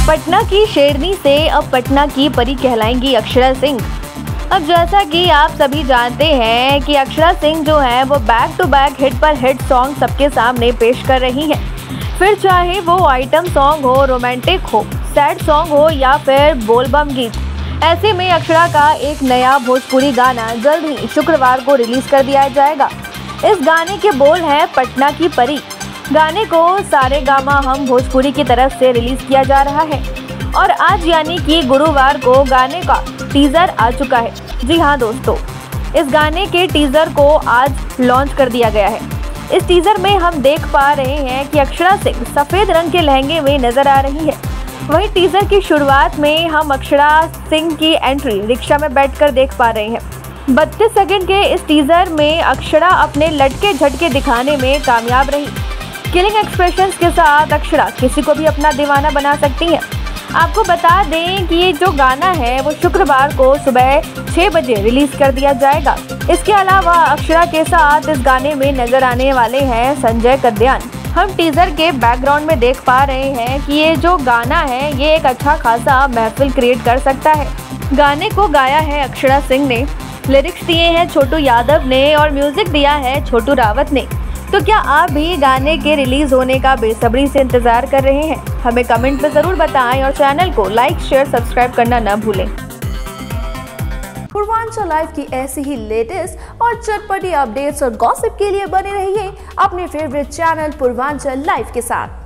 पटना की शेरनी से अब पटना की परी कहलाएंगी अक्षरा सिंह। अब जैसा कि आप सभी जानते हैं कि अक्षरा सिंह जो है वो बैक टू बैक हिट पर हिट सॉन्ग सबके सामने पेश कर रही हैं। फिर चाहे वो आइटम सॉन्ग हो, रोमांटिक हो, सैड सॉन्ग हो या फिर बोलबम गीत। ऐसे में अक्षरा का एक नया भोजपुरी गाना जल्द ही शुक्रवार को रिलीज कर दिया जाएगा। इस गाने के बोल हैं पटना की परी। गाने को सारेगामा हम भोजपुरी की तरफ से रिलीज किया जा रहा है और आज यानी कि गुरुवार को गाने का टीजर आ चुका है। जी हाँ दोस्तों, इस गाने के टीजर को आज लॉन्च कर दिया गया है। इस टीजर में हम देख पा रहे हैं कि अक्षरा सिंह सफेद रंग के लहंगे में नजर आ रही है। वहीं टीजर की शुरुआत में हम अक्षरा सिंह की एंट्री रिक्शा में बैठकर देख पा रहे हैं। 32 सेकंड के इस टीजर में अक्षरा अपने लटके झटके दिखाने में कामयाब रही। किलिंग एक्सप्रेशंस के साथ अक्षरा किसी को भी अपना दीवाना बना सकती हैं। आपको बता दें कि ये जो गाना है वो शुक्रवार को सुबह 6 बजे रिलीज कर दिया जाएगा। इसके अलावा अक्षरा के साथ इस गाने में नजर आने वाले हैं संजय कद्यान। हम टीजर के बैकग्राउंड में देख पा रहे हैं कि ये जो गाना है ये एक अच्छा खासा महफिल क्रिएट कर सकता है। गाने को गाया है अक्षरा सिंह ने, लिरिक्स दिए हैं छोटू यादव ने और म्यूजिक दिया है छोटू रावत ने। तो क्या आप भी गाने के रिलीज होने का बेसब्री से इंतजार कर रहे हैं? हमें कमेंट में जरूर बताएं और चैनल को लाइक, शेयर, सब्सक्राइब करना न भूलें। पूर्वांचल लाइव की ऐसी ही लेटेस्ट और चटपटी अपडेट्स और गॉसिप के लिए बने रहिए अपने फेवरेट चैनल पूर्वांचल लाइव के साथ।